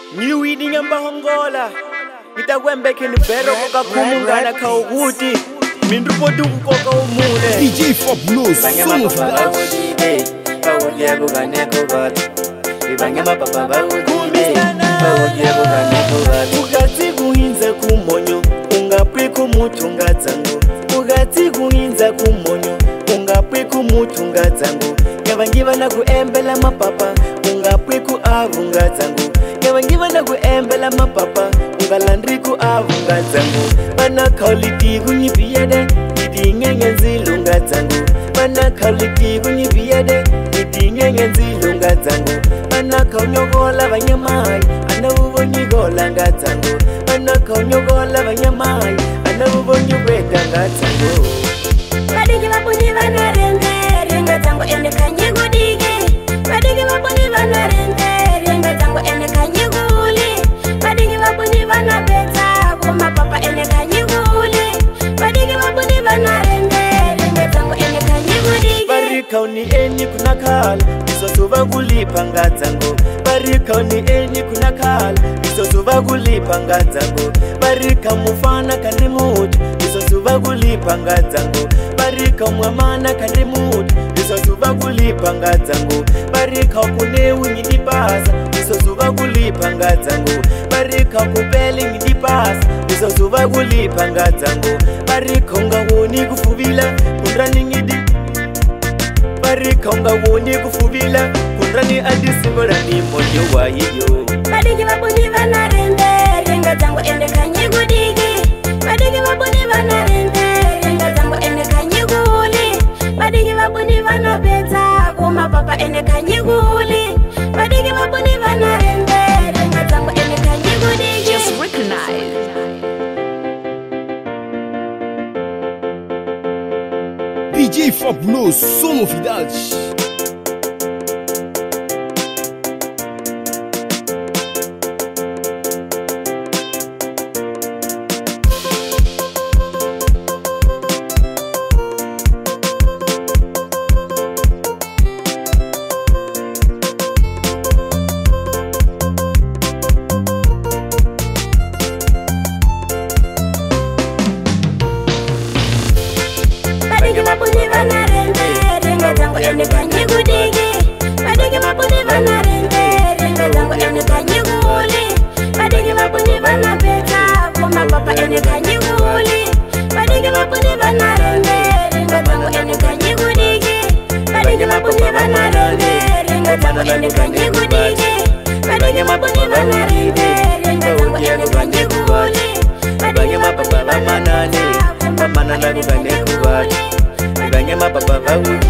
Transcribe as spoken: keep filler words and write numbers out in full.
New eating and bahongola. Ita wembe kini bero koka kumungana ka uguti. Mindu podu koka umune. D J Fabulous, son of that. Bawuli ya kugane kubati. Ibange mapapa bawuli. Bawuli ya kugane kubati. Ugati kuhinza kumonyo. Ungapwe kumutunga zangu. Ugati kuhinza kumonyo. Ungapwe kumutunga zangu. Yabangiba na kuembela mapapa. Ungapwe ku avunga zangu. Yabangiba na kuembela mapapa. Ungalandri ku avunga zangu. Bana kauliti kunyipiyade. Idi ngenge zilunga zangu. Bana kauliti kunyipiyade. Idi ngenge zilunga zangu. Bana kaunyogola banyamai. Ana ubonyi gola nga zangu. Bana kaunyogola banyamai. Ana ubonyi weta nga zangu. Badigi wabuni bana rende. Renga zangu ene kanyigu dige. Badigi wabuni bana rende. Renga zangu ene kanyigu uli. Badigi wabuni bana beta. Kuma papa ene kanyigu uli. Badigi wabuni bana rende. Renga zangu ene kanyigu dige. Barika uni eni kunakala. Iso suva kulipa nga zangu. Barika uni eni kunakala. Iso suva kulipa nga zangu. Barika mufana kandi mutu. Iso suva kulipa nga zangu. Barika mwamana kandi mutu. Iso suva kulipa nga zangu. Barika kunewu ngidipasa. Iso suva kulipa nga zangu. Barika kupeli ngidipasa. Iso suva kulipa nga zangu. Barika ungawoni kufubila. Kundrani ngidi. Barika ungawoni kufubila. Kundrani adisimorani mojo wa hiyo. Badigi wabuni bana rende. Renga zangu ene kanyigu dige. Badigi wabuni bana rende. Renga zangu ene kanyigu uli. Badigi wabuni bana beta. Kuma papa ene kanyigu uli. Badigi wabuni bana rende. Renga zangu ene kanyigu dige. Just recognize. D J Fabulous, son of idade. Badigi wabuni bana rende. Renga zangu ene kanyigu dige. Badigi wabuni bana rende. Renga zangu ene kanyigu uli. Badigi wabuni bana beta. Kuma papa ene kanyigu uli. Badigi wabuni bana rende. Renga zangu ene kanyigu dige. Badigi wabuni bana rende. Renga zangu ene kanyigu dige. Badigi wabuni bana rende. Renga zangu ene kanyigu uli. Badigi wabuni bana rende. Mana lagu gane kuat. Ibanye mapapa bawuli.